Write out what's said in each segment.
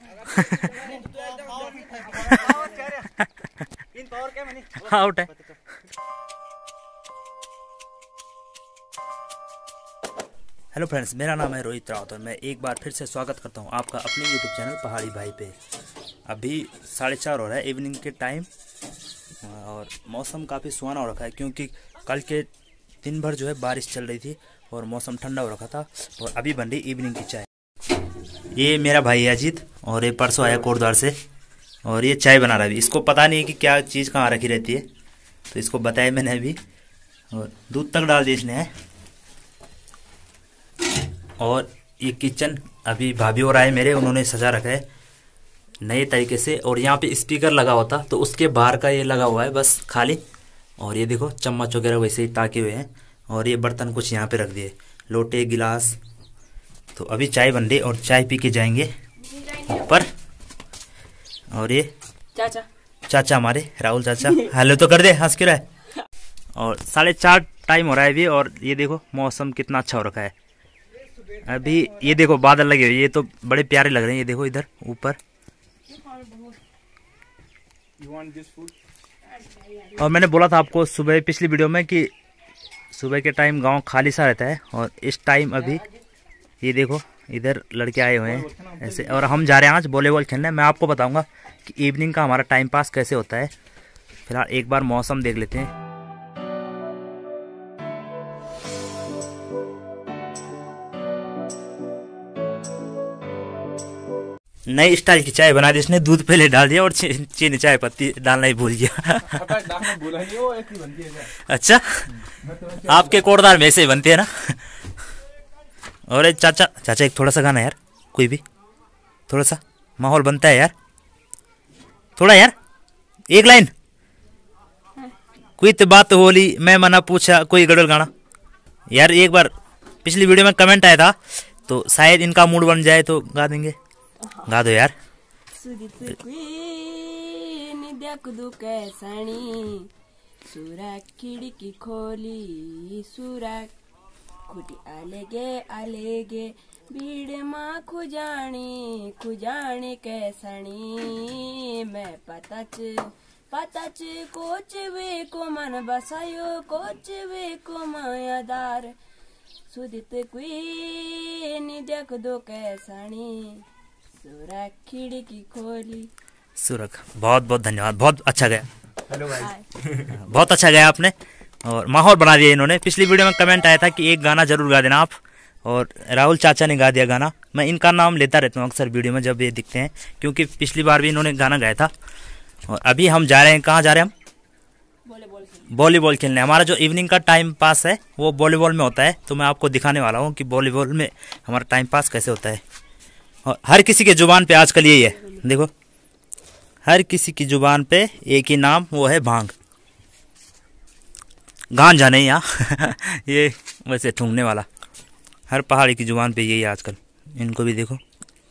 Out है। Hello friends, मेरा नाम है रोहित रावत और मैं एक बार फिर से स्वागत करता हूं आपका अपने यूट्यूब चैनल पहाड़ी भाई पे। अभी 4:30 हो रहा है इवनिंग के टाइम और मौसम काफ़ी सुहाना हो रखा है क्योंकि कल के दिन भर जो है बारिश चल रही थी और मौसम ठंडा हो रखा था। और अभी बन रही इवनिंग की चाय। ये मेरा भाई है अजीत और ये परसों आया कोटद्वार से और ये चाय बना रहा है। इसको पता नहीं कि क्या चीज़ कहाँ रखी रहती है, तो इसको बताया मैंने अभी। और दूध तक डाल दिया इसने है। और ये किचन अभी भाभी और आए मेरे, उन्होंने सजा रखा है नए तरीके से। और यहाँ पे स्पीकर लगा हुआ था तो उसके बाहर का ये लगा हुआ है बस खाली। और ये देखो चम्मच वगैरह वैसे ही ताके हुए हैं और ये बर्तन कुछ यहाँ पे रख दिए, लोटे गिलास। तो अभी चाय बन रही और चाय पी के जाएंगे ऊपर। और ये चाचा हमारे राहुल चाचा हेलो तो कर दे, हंस क्यों रहा है। और 4:30 टाइम हो रहा है अभी और ये देखो मौसम कितना अच्छा हो रखा है। अभी ये देखो बादल लगे हुए, ये तो बड़े प्यारे लग रहे हैं। ये देखो इधर ऊपर। और मैंने बोला था आपको सुबह पिछली वीडियो में कि सुबह के टाइम गांव खाली सा रहता है और इस टाइम अभी ये देखो इधर लड़के आए हुए हैं ऐसे। और हम जा रहे हैं आज वॉलीबॉल खेलने। मैं आपको बताऊंगा कि इवनिंग का हमारा टाइम पास कैसे होता है। फिलहाल एक बार मौसम देख लेते हैं। नई स्टाइल की चाय बना दी इसने, दूध पहले डाल दिया और चीनी चाय पत्ती डालना ही भूल गया। अच्छा, आपके कोटद्वार में ऐसे ही बनती है ना। और चाचा एक थोड़ा सा गाना यार, कोई भी थोड़ा सा माहौल बनता है यार, थोड़ा यार एक लाइन। कोई तो बात होली मैं मना पूछा, कोई गड़बड़ गाना यार। एक बार पिछली वीडियो में कमेंट आया था तो शायद इनका मूड बन जाए तो गा देंगे। गा दो यार। सुरा खिड़की खोली सुरा खुटी आलेगे भीड़ माँ खुजाने कैसणी मैं पताच कोच वे को मन बसायो कोच वे को मायादार सुदित कुई देख दो कैसणी सुरख खिड़की खोली। सुरख बहुत बहुत धन्यवाद, बहुत अच्छा गया। हेलो भाई बहुत अच्छा गया आपने और माहौल बना दिया इन्होंने। पिछली वीडियो में कमेंट आया था कि एक गाना जरूर गा देना आप, और राहुल चाचा ने गा दिया गाना। मैं इनका नाम लेता रहता हूँ अक्सर वीडियो में जब ये दिखते हैं, क्योंकि पिछली बार भी इन्होंने गाना गाया था। और अभी हम जा रहे हैं, कहाँ जा रहे हैं हम? वॉलीबॉल खेलने। हमारा जो इवनिंग का टाइम पास है वो वॉलीबॉल में होता है, तो मैं आपको दिखाने वाला हूँ कि वॉलीबॉल में हमारा टाइम पास कैसे होता है। और हर किसी के जुबान पे आजकल यही है, देखो हर किसी की जुबान पे एक ही नाम, वो है भांग। गांजा नहीं यहाँ ये वैसे ठूंगने वाला। हर पहाड़ी की जुबान पे यही है आजकल। इनको भी देखो।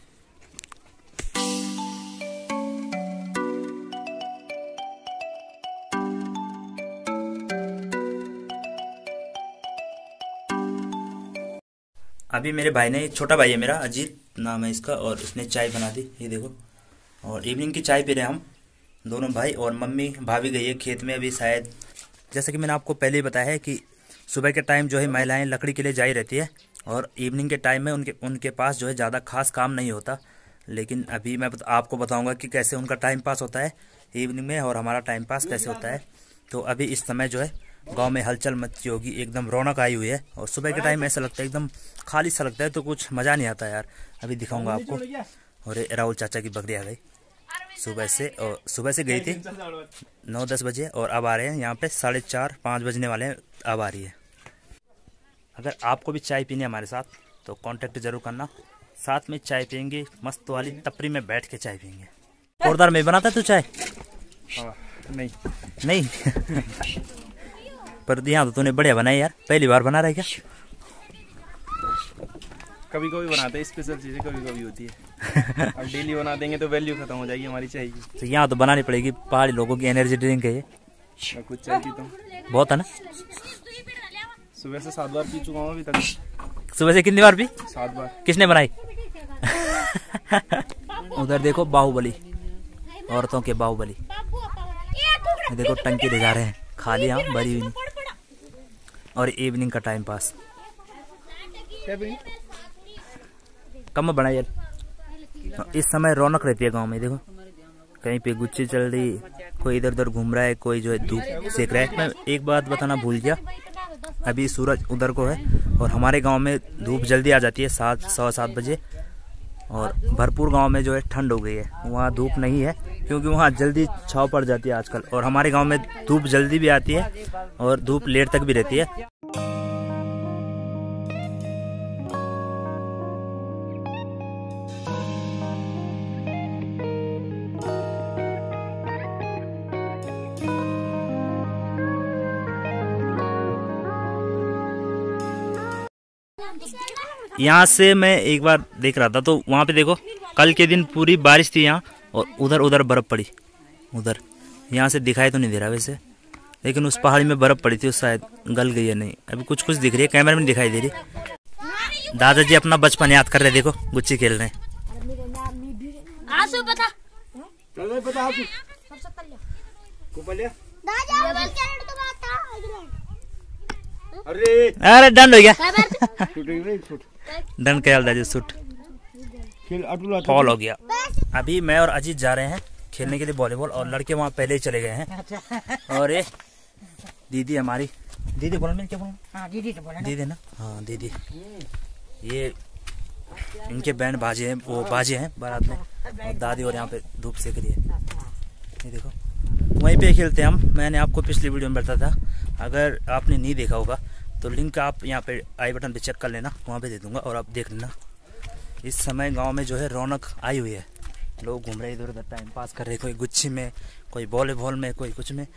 अभी मेरे भाई ने, छोटा भाई है मेरा अजीत नाम है इसका, और उसने चाय बना दी, ये देखो। और इवनिंग की चाय पी रहे हैं हम दोनों भाई। और मम्मी भाभी गई है खेत में अभी शायद। जैसे कि मैंने आपको पहले ही बताया है कि सुबह के टाइम जो है महिलाएं लकड़ी के लिए जाई रहती है और इवनिंग के टाइम में उनके पास जो है ज़्यादा खास काम नहीं होता। लेकिन अभी मैं आपको बताऊंगा कि कैसे उनका टाइम पास होता है इवनिंग में और हमारा टाइम पास कैसे होता है। तो अभी इस समय जो है गांव में हलचल मची होगी, एकदम रौनक आई हुई है। और सुबह के टाइम ऐसा लगता है एकदम खाली सा लगता है, तो कुछ मज़ा नहीं आता यार। अभी दिखाऊंगा आपको। और राहुल चाचा की बकरी आ गई सुबह से, और सुबह से गई थी 9-10 बजे और अब आ रहे हैं यहाँ पे 4:30-5 बजने वाले हैं, अब आ रही है। अगर आपको भी चाय पीनी है हमारे साथ तो कांटेक्ट जरूर करना। साथ में चाय पियेंगे, मस्त वाली टपरी में बैठ के चाय पियेंगे। कोटद्वार में बनाता तू चाय? नहीं पर यहाँ तो तूने बढ़िया बनाई यार, पहली बार बना रहा है क्या? कभी कभी बनाते हैं स्पेशल चीजें, कभी कभी होती है। अब डेली बना देंगे तो वैल्यू खत्म हो जाएगी हमारी चाय की। तो यहाँ तो बनानी पड़ेगी, पहाड़ी लोगों की एनर्जी ड्रिंक है ये। कुछ चाय पीता हूँ, बहुत है ना। सुबह से 7 बार पी चुका हूँ अभी तक। सुबह से कितनी बार पी? 7 बार। किसने बनाई? उधर देखो बाहुबली, औरतों के बाहुबली। देखो टंकी ले जा रहे हैं, खाली यहाँ भरी हुई। और इवनिंग का टाइम पास कम बना यार। इस समय रौनक रहती है गांव में। देखो कहीं पे गुच्ची चल रही, कोई इधर उधर घूम रहा है, कोई जो है धूप सेक रहा है। मैं एक बात बताना भूल गया, अभी सूरज उधर को है और हमारे गांव में धूप जल्दी आ जाती है 7-7 बजे। और भरपूर गांव में जो है ठंड हो गई है, वहाँ धूप नहीं है क्योंकि वहाँ जल्दी छाँव पड़ जाती है आजकल। और हमारे गांव में धूप जल्दी भी आती है और धूप लेट तक भी रहती है। यहाँ से मैं एक बार देख रहा था तो वहाँ पे देखो कल के दिन पूरी बारिश थी यहाँ, और उधर उधर बर्फ़ पड़ी। उधर यहाँ से दिखाई तो नहीं दे रहा वैसे, लेकिन उस पहाड़ी में बर्फ़ पड़ी थी, उस शायद गल गई है नहीं, अभी कुछ कुछ दिख रही है, कैमरे में दिखाई दे रही। दादाजी अपना बचपन याद कर रहे, देखो गुच्ची खेल रहे हैं। अरे डंड हो गया, डंड क्या दादी शूट फॉल हो गया। अभी मैं और अजीत जा रहे हैं खेलने के लिए वॉलीबॉल, और लड़के वहाँ पहले ही चले गए हैं। और ये दीदी हमारी, दीदी बोलो, मैं क्या बोलूँ, दीदी ना, हाँ दीदी, ये इनके बैंड बाजे हैं, वो बाजे हैं बारात में। और दादी और यहाँ पे धूप सेक रही है, ये देखो वहीं पे खेलते हैं हम। मैंने आपको पिछली वीडियो में बताया था, अगर आपने नहीं देखा होगा तो लिंक आप यहाँ पे आई बटन पे चेक कर लेना, वहाँ पे दे दूंगा और आप देख लेना। इस समय गांव में जो है रौनक आई हुई है, लोग घूम रहे इधर उधर, टाइम पास कर रहे, कोई गुच्छी में, कोई वॉलीबॉल में, कोई कुछ में।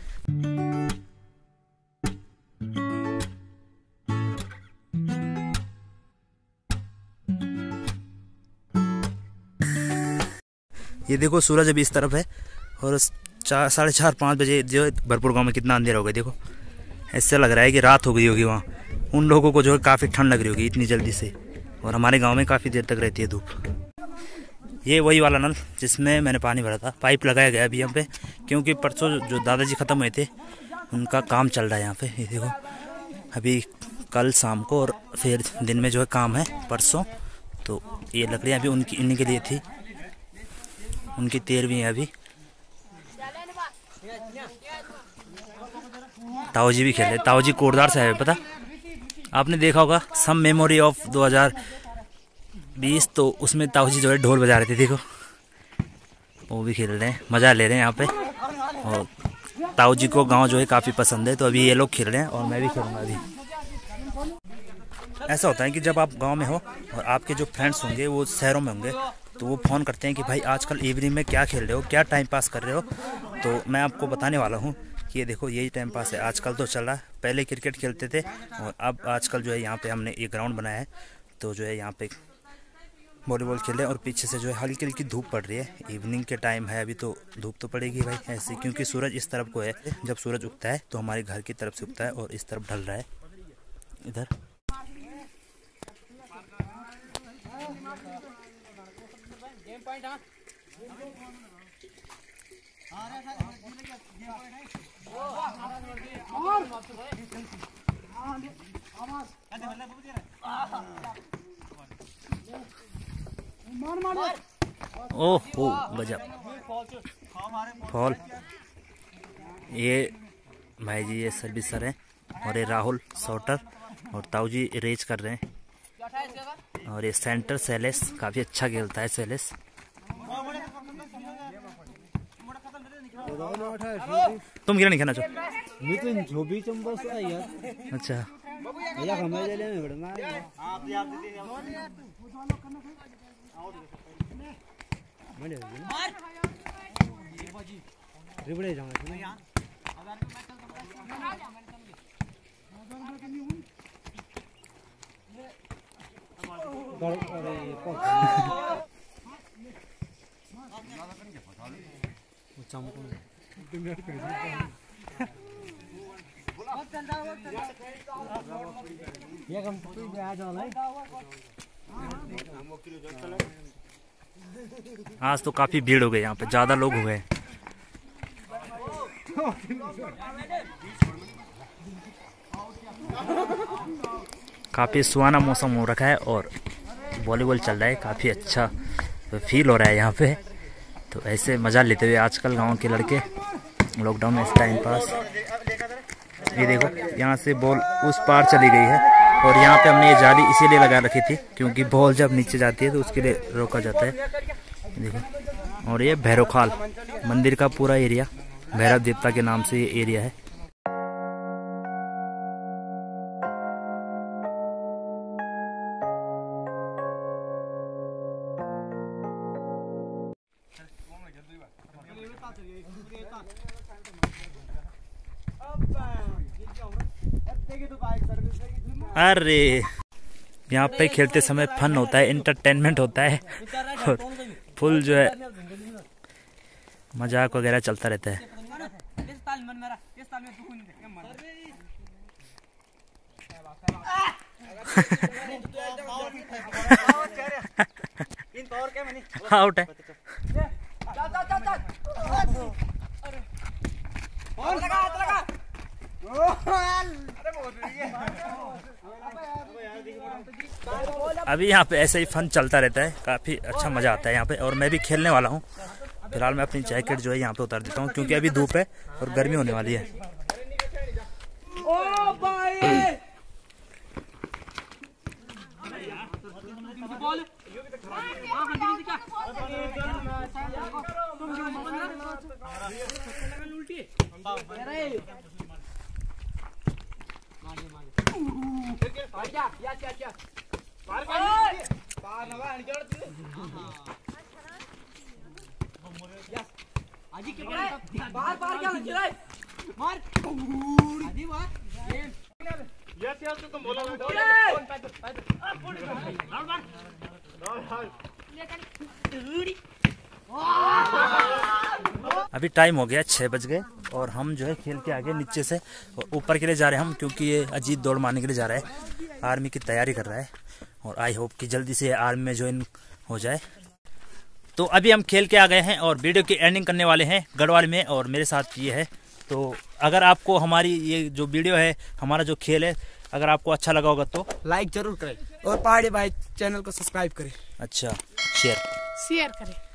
ये देखो सूरज अभी इस तरफ है और 4:30-5 बजे जो है भरपूर गांव में कितना अंधेरा हो गया। देखो ऐसा लग रहा है कि रात हो गई होगी वहाँ। उन लोगों को जो है काफ़ी ठंड लग रही होगी इतनी जल्दी से, और हमारे गांव में काफ़ी देर तक रहती है धूप। ये वही वाला नल जिसमें मैंने पानी भरा था, पाइप लगाया गया अभी यहाँ पे, क्योंकि परसों जो दादाजी ख़त्म हुए थे उनका काम चल रहा है यहाँ पे। ये देखो अभी कल शाम को और फिर दिन में जो है काम है परसों। तो ये लकड़ियाँ अभी उनकी इन्हीं के लिए थी, उनकी 13वीं है अभी। ताऊ जी भी खेल रहे, ताऊ जी कोटदार से आए, पता आपने देखा होगा सम मेमोरी ऑफ 2020, तो उसमें ताऊ जी जो है ढोल बजा रहे थे। देखो वो भी खेल रहे हैं, मज़ा ले रहे हैं यहाँ पे। और ताऊ जी को गांव जो है काफ़ी पसंद है, तो अभी ये लोग खेल रहे हैं और मैं भी खेलूँगा अभी। ऐसा होता है कि जब आप गांव में हो और आपके जो फ्रेंड्स होंगे वो शहरों में होंगे, तो वो फ़ोन करते हैं कि भाई आजकल इवनिंग में क्या खेल रहे हो, क्या टाइम पास कर रहे हो। तो मैं आपको बताने वाला हूँ कि ये देखो यही टाइम पास है आजकल तो चल रहा है। पहले क्रिकेट खेलते थे और अब आजकल जो है यहाँ पे हमने एक ग्राउंड बनाया है, तो जो है यहाँ पे वॉलीबॉल खेले। और पीछे से जो है हल्की हल्की धूप पड़ रही है, इवनिंग के टाइम है अभी, तो धूप तो पड़ेगी भाई ऐसे, क्योंकि सूरज इस तरफ को है। जब सूरज उगता है तो हमारे घर की तरफ से उगता है और इस तरफ ढल रहा है इधर। ओहो गजब फॉल। ये भाई जी ये सर्विसर है, और ये राहुल शॉटर, और ताऊ जी रेज कर रहे हैं। और ये सेंटर सेलेस काफ़ी अच्छा खेलता है सेलेस। तुम गिरा नहीं खेलना चाहो? अच्छा आज तो काफी भीड़ हो गई यहाँ पे, ज्यादा लोग हो गए। काफी सुहाना मौसम हो रखा है और वॉलीबॉल चल रहा है, काफी अच्छा फील हो रहा है यहाँ पे। तो ऐसे मजा लेते हुए आजकल गांव के लड़के लॉकडाउन में इस टाइम पास। ये देखो यहाँ से बॉल उस पार चली गई है और यहाँ पे हमने ये जाली इसीलिए लगा रखी थी क्योंकि बॉल जब नीचे जाती है तो उसके लिए रोका जाता है। देखो, और ये भैरवखाल मंदिर का पूरा एरिया, भैरव देवता के नाम से ये एरिया है। अरे यहाँ पे खेलते समय फन होता है, एंटरटेनमेंट होता है और फुल जो है मजाक वगैरह चलता रहता है। आउट है। अभी यहाँ पे ऐसे ही फन चलता रहता है, काफी अच्छा मजा आता है यहाँ पे। और मैं भी खेलने वाला हूँ। फिलहाल मैं अपनी जैकेट जो है यहाँ पे उतार देता हूँ क्योंकि अभी धूप है और गर्मी होने वाली है। अभी टाइम हो गया 6 बज गए और हम जो है खेल के आगे नीचे से ऊपर के लिए जा रहे हैं हम, क्योंकि ये अजीत दौड़ मारने के लिए जा रहा है, आर्मी की तैयारी कर रहा है और आई होप कि जल्दी से आर्मी में ज्वाइन हो जाए। तो अभी हम खेल के आ गए हैं और वीडियो की एंडिंग करने वाले हैं गढ़वाल में और मेरे साथ ये है। तो अगर आपको हमारी ये जो वीडियो है, हमारा जो खेल है, अगर आपको अच्छा लगा होगा तो लाइक जरूर करें और पहाड़ी भाई चैनल को सब्सक्राइब करें। अच्छा, शेयर करें।